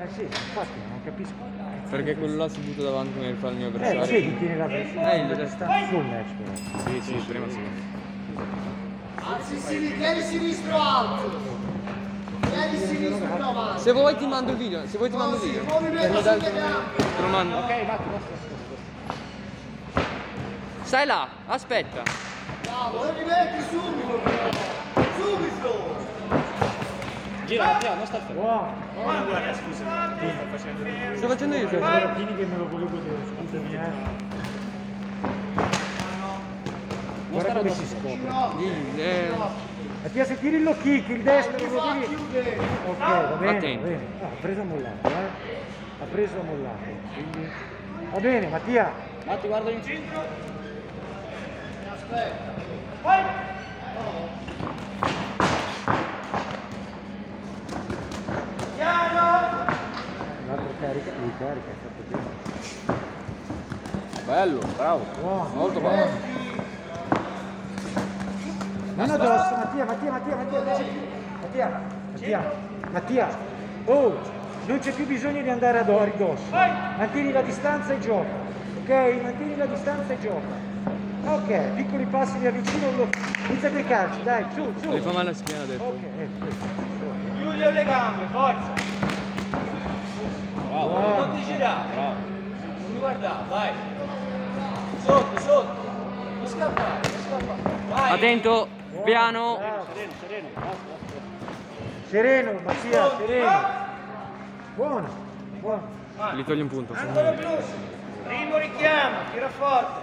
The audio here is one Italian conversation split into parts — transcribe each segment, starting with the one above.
Sì, infatti, non capisco. Perché quello là si butta davanti come fa il mio avversario. Sì, chi tiene la pressione. Sta full match però. Sì, prima sì. Alzi, tieni sinistro alto. Tieni sinistro più avanti. Se vuoi ti mando il video, se vuoi ti mando il video. Movimento sulle gambe. Te lo mando. Ok, basta. Stai là, aspetta. Bravo, lo rimetti subito. Subito. Gira, non sta fermo. Buono. Guarda, scusa, Sto facendo io. Fini che me lo volevo dire, scusami Guarda come si scopre. Mattia, se tiri il low kick, il destro lo devi... Ok, va bene, Attento. va bene. Ah, ha preso a mollato, Ha preso a mollato. Quindi... Va bene, Mattia. Matti, guarda in centro. Aspetta. Vai! L'altro carica, lui carica, è fatto bene. Bello, bravo. Buono, Molto bravo. Non addosso, Mattia. Oh, non c'è più bisogno di andare a ridosso. Mantieni la distanza e gioca. Ok? Mantieni la distanza e gioca. Ok, piccoli passi via vicino, inizia con i calci, dai, su. Mi fa male la schiena adesso. Ok, Chiudi le gambe, forza! Bravo, Buono. non ti girare, bravo. Non mi guardare, vai! Sotto! Non scappare, Vai! Attento, piano. Bravo. Sereno, basta. Sereno, Mattia, sereno. Buono. Gli togli un punto. Ancora più! Primo richiamo, tira forte!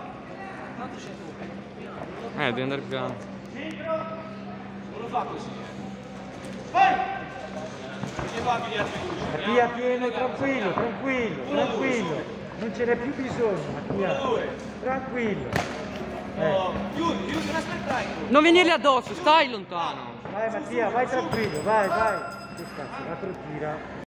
Devi andare piano. Centro! Non lo fa così. Vai! Che fa gli altri due? Mattia pieno, tranquillo. Non ce n'è più bisogno, Mattia. Tranquillo. Chiudi, non aspettare! Non venirli addosso, stai lontano. Vai Mattia, vai tranquillo, vai. Che cazzo, l'altro tira.